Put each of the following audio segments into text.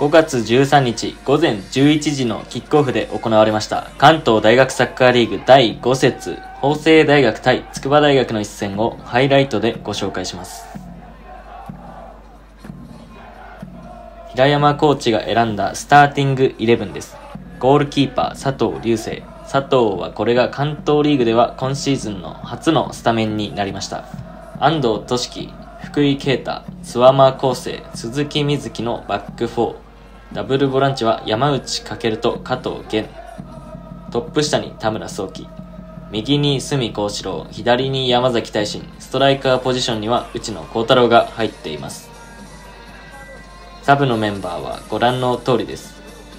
5月13日午前11時のキックオフで行われました関東大学サッカーリーグ第5節法政大学対筑波大学の一戦をハイライトでご紹介します。平山コーチが選んだスターティング11です。ゴールキーパー佐藤隆成。佐藤はこれが関東リーグでは今シーズンの初のスタメンになりました。安藤俊樹、福井啓太、諏訪間康生、鈴木瑞希のバック4。ダブルボランチは山内翔と加藤源。トップ下に田村壮樹。右に角幸四郎、左に山崎大慎。ストライカーポジションには内野航太郎が入っています。サブのメンバーはご覧の通りです。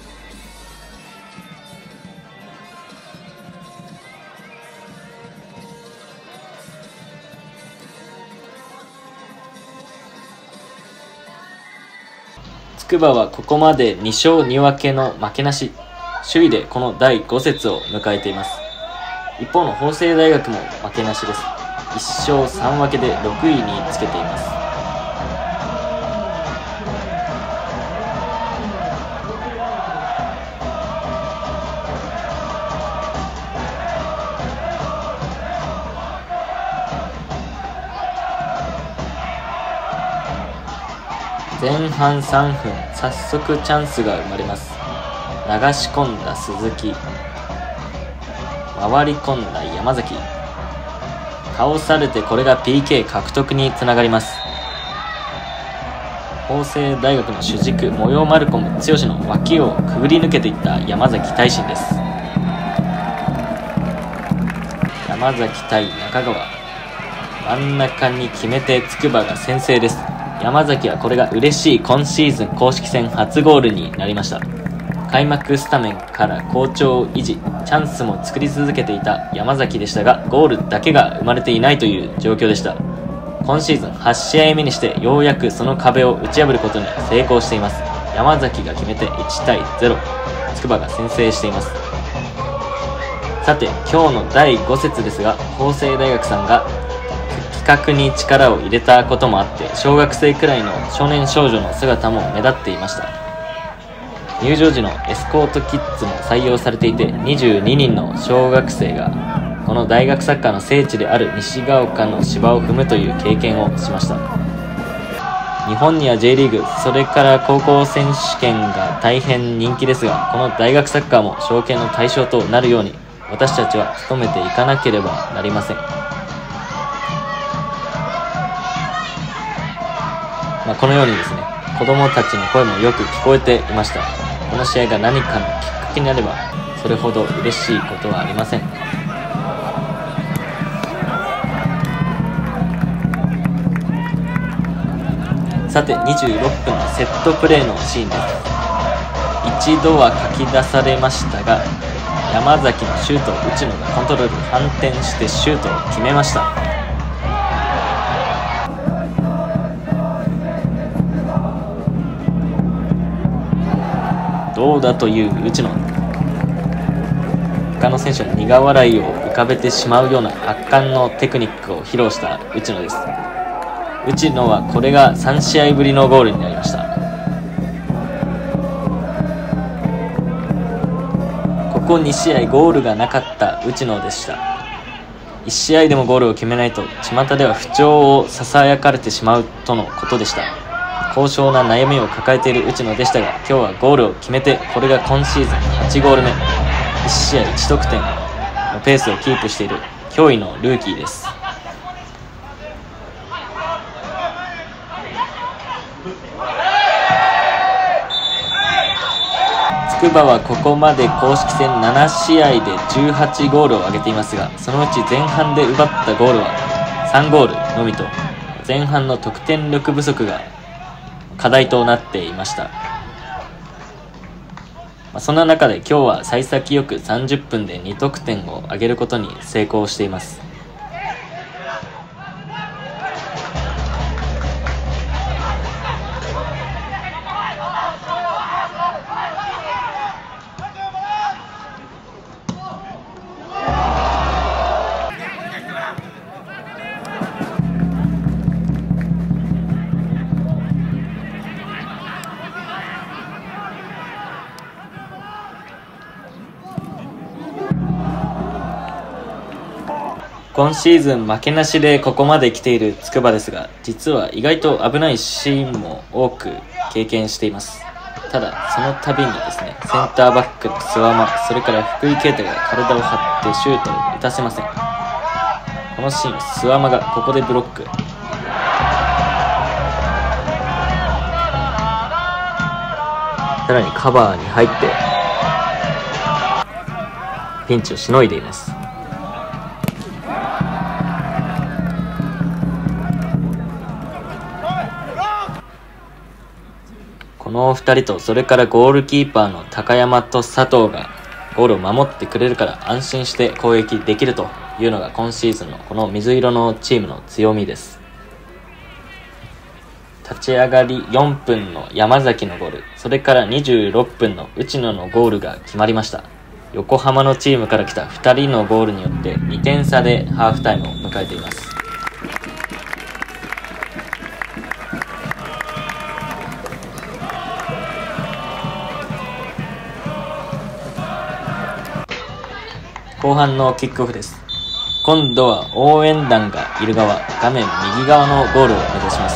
筑波はここまで2勝2分けの負けなし、首位でこの第5節を迎えています。一方の法政大学も負けなしです。1勝3分けで6位につけています。前半3分、早速チャンスが生まれます。流し込んだ鈴木、回り込んだ山崎、倒されてこれが PK 獲得につながります。法政大学の主軸、模様マルコム剛の脇をくぐり抜けていった山崎大慎です。山崎対中川、真ん中に決めて筑波が先制です。山崎はこれが嬉しい今シーズン公式戦初ゴールになりました。開幕スタメンから好調を維持、チャンスも作り続けていた山崎でしたが、ゴールだけが生まれていないという状況でした。今シーズン8試合目にしてようやくその壁を打ち破ることに成功しています。山崎が決めて1対0、筑波が先制しています。さて今日の第5節ですが、法政大学さんが企画に力を入れたこともあって小学生くらいの少年少女の姿も目立っていました。入場時のエスコートキッズも採用されていて、22人の小学生がこの大学サッカーの聖地である西が丘の芝を踏むという経験をしました。日本には J リーグ、それから高校選手権が大変人気ですが、この大学サッカーも賞金の対象となるように私たちは努めていかなければなりません。このようにですね、子供たちの声もよく聞こえていました。この試合が何かのきっかけになればそれほど嬉しいことはありません。さて26分のセットプレーのシーンです。一度はかき出されましたが、山崎のシュートを内野がコントロール反転してシュートを決めました。どうだという内野、他の選手は苦笑いを浮かべてしまうような圧巻のテクニックを披露した内野です。内野はこれが3試合ぶりのゴールになりました。ここ2試合ゴールがなかった内野でした。1試合でもゴールを決めないと巷では不調をささやかれてしまうとのことでした。高尚な悩みを抱えている内野でしたが、今日はゴールを決めて、これが今シーズン8ゴール目、1試合1得点のペースをキープしている驚異のルーキーです。筑波はここまで公式戦7試合で18ゴールを挙げていますが、そのうち前半で奪ったゴールは3ゴールのみと、前半の得点力不足が課題となっていました。そんな中で今日は幸先よく30分で2得点を挙げることに成功しています。 今シーズン負けなしでここまで来ている筑波ですが、実は意外と危ないシーンも多く経験しています。ただその度にですね、センターバックの諏訪間、それから福井啓太が体を張ってシュートを打たせません。このシーン、諏訪間がここでブロック。さらにカバーに入ってピンチをしのいでいます。この2人と、それからゴールキーパーの高山と佐藤がゴールを守ってくれるから安心して攻撃できるというのが今シーズンのこの水色のチームの強みです。立ち上がり4分の山崎のゴール、それから26分の内野のゴールが決まりました。横浜のチームから来た2人のゴールによって2点差でハーフタイムを迎えています。後半のキックオフです。今度は応援団がいる側、画面右側のゴールを目指します。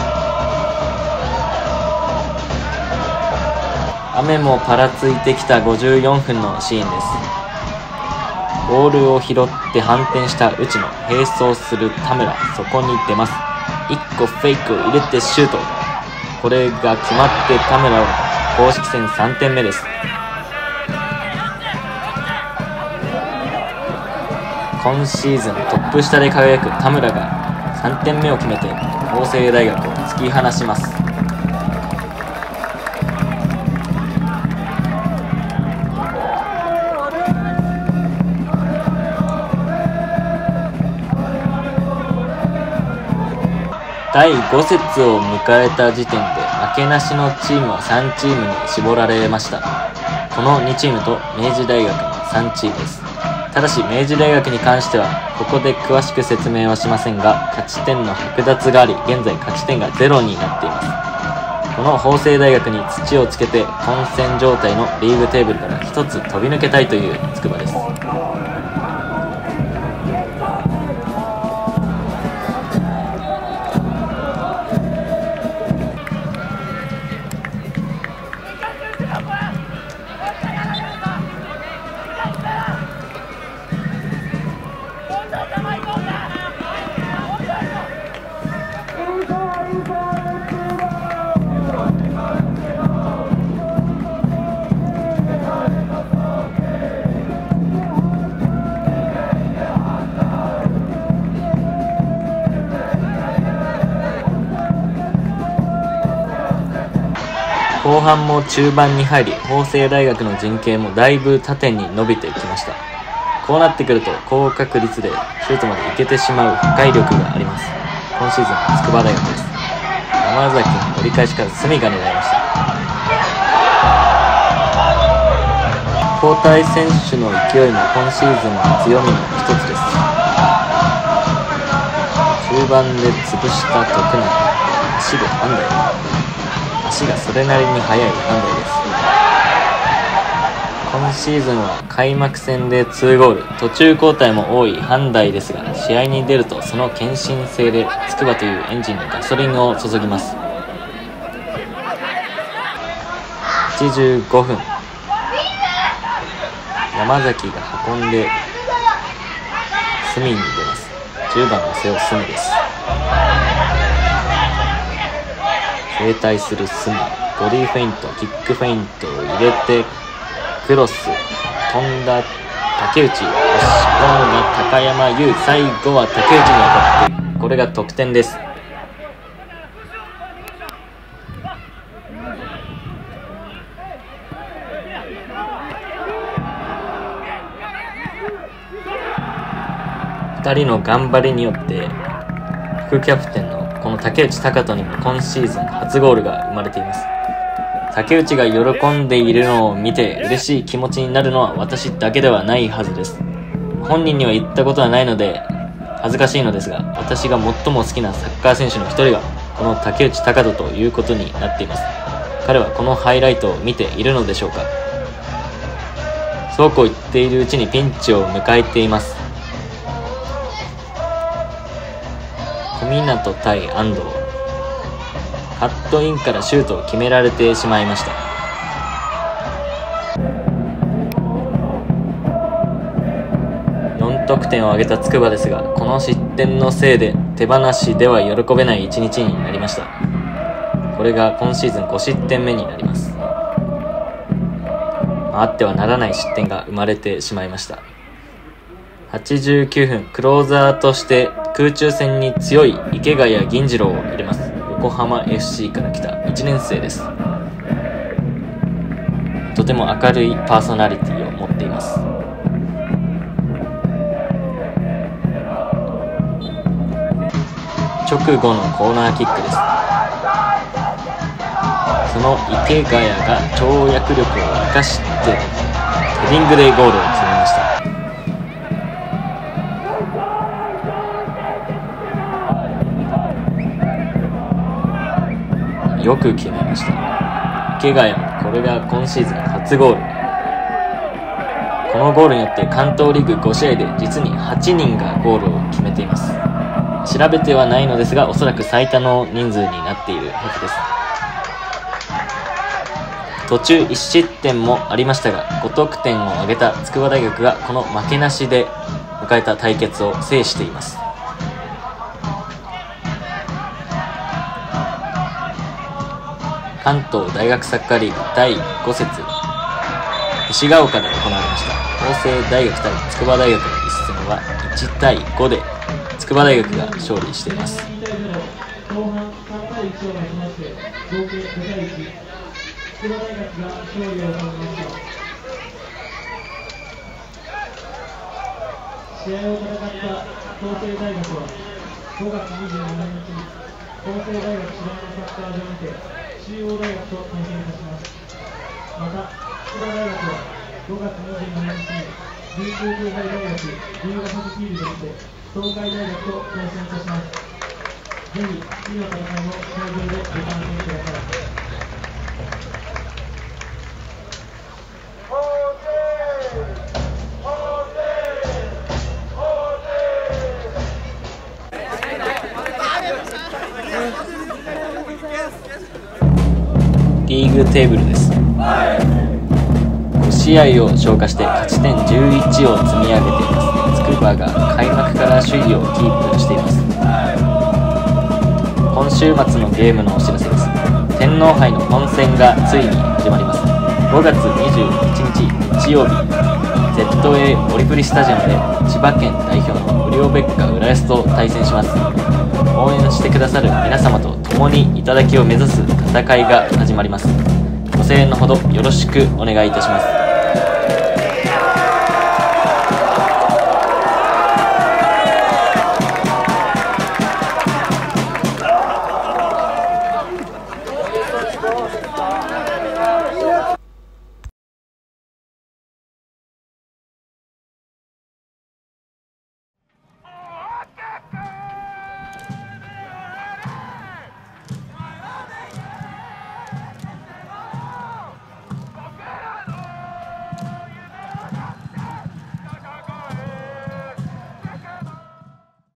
雨もパラついてきた54分のシーンです。ボールを拾って反転した内野、並走する田村、そこに出ます。1個フェイクを入れてシュート。これが決まって田村は公式戦3点目です。今シーズントップ下で輝く田村が3点目を決めて法政大学を突き放します。第5節を迎えた時点で負けなしのチームは3チームに絞られました。この2チームと明治大学の3チームです。ただし明治大学に関してはここで詳しく説明はしませんが、勝ち点の剥奪があり、現在勝ち点が0になっています。この法政大学に土をつけて混戦状態のリーグテーブルから一つ飛び抜けたいという筑波です。後半も中盤に入り、法政大学の陣形もだいぶ縦に伸びてきました。こうなってくると高確率でシュートまでいけてしまう破壊力があります。今シーズン筑波大学です。山崎の折り返しから隅が狙いました。交代選手の勢いも今シーズンの強みの一つです。中盤で潰した徳永、足でハンダイ、足がそれなりに速いハンダイです。今シーズンは開幕戦で2ゴール、途中交代も多いハンダイですが、試合に出るとその献身性で筑波というエンジンにガソリンを注ぎます。85分、山崎が運んで隅に出ます。10番の瀬尾隅です。停滞する隅、ボディフェイント、キックフェイントを入れてクロス、飛んだ竹内、押し込んだ高山優、最後は竹内に当たって、これが得点です。2人の頑張りによって副キャプテンのこの竹内貴人にも今シーズン初ゴールが生まれています。竹内が喜んでいるのを見て嬉しい気持ちになるのは私だけではないはずです。本人には言ったことはないので恥ずかしいのですが、私が最も好きなサッカー選手の一人がこの竹内貴人ということになっています。彼はこのハイライトを見ているのでしょうか。そうこう言っているうちにピンチを迎えています。 湊対安藤。カットインからシュートを決められてしまいました。4得点を挙げた筑波ですが、この失点のせいで手放しでは喜べない一日になりました。これが今シーズン5失点目になります。あってはならない失点が生まれてしまいました。89分、クローザーとして空中戦に強い池谷銀次郎を入れます。横浜 FC から来た1年生です。とても明るいパーソナリティを持っています。直後のコーナーキックです。その池谷が跳躍力を生かしてヘディングでゴールを決めました。よく決めました。池谷、これが今シーズン初ゴール。このゴールによって関東リーグ5試合で実に8人がゴールを決めています。調べてはないのですが、おそらく最多の人数になっているはずです。途中1失点もありましたが、5得点を挙げた筑波大学がこの負けなしで迎えた対決を制しています。関東大学サッカーリーグ第5節、石ヶ丘で行われました。法政大学対筑波大学の一戦は1対5で筑波大学が勝利しています。 試合を戦った法政大学は5月27日に法政大学芝のサッカー場にて中央大学と対戦いたします。また筑波大学は5月27日に琉球経済大学龍ヶ崎フィールドにて東海大学と対戦いたします。ぜひ次の大会も会場でご観戦ください。 リーグテーブルです。5試合を消化して勝ち点11を積み上げています。筑波が開幕から首位をキープしています。今週末のゲームのお知らせです。天皇杯の本戦がついに始まります。5月21日日曜日、ZA オリプリスタジアムで千葉県代表のウリオベッカ浦安と対戦します。応援してくださる皆様と共に頂を目指す戦いが始まります。ご声援のほどよろしくお願いいたします。